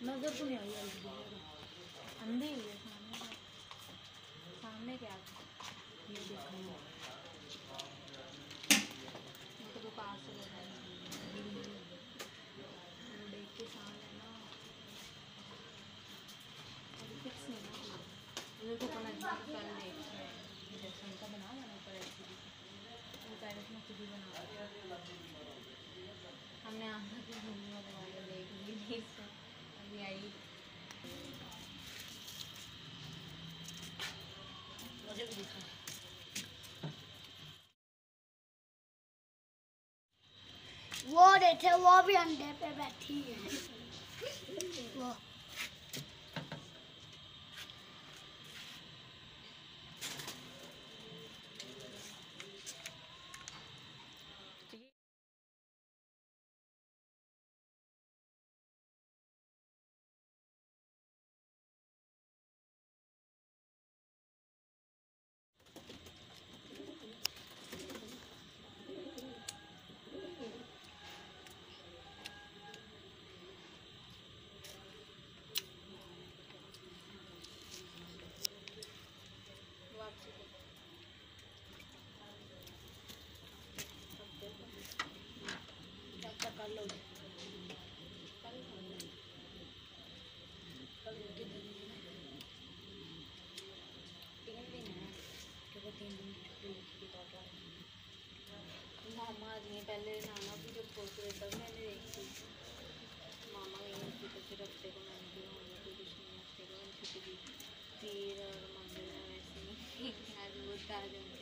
नजर तो नहीं आई अंधे ही है सामने क्या ये देखो तो पास से देख के सामने ना अभी फिक्स नहीं ना मुझे तो कल देख जैसे उनका बना लेना ऊपर ऐसे वो पैरेट में खुद ही बना हमने आधा की घूमने वाले देख ली थी अभी आई मुझे भी दिखा वो देखे वो भी अंडे पे बैठी है वो मामा आज नहीं पहले नाना भी जब फोटो तब मैंने देखी मामा गई थी तो फिर हफ्ते को मैंने भी मामा को कुछ नहीं हफ्ते को मैंने छुट्टी दी फिर मंदिर में वैसे ही आज वो ताज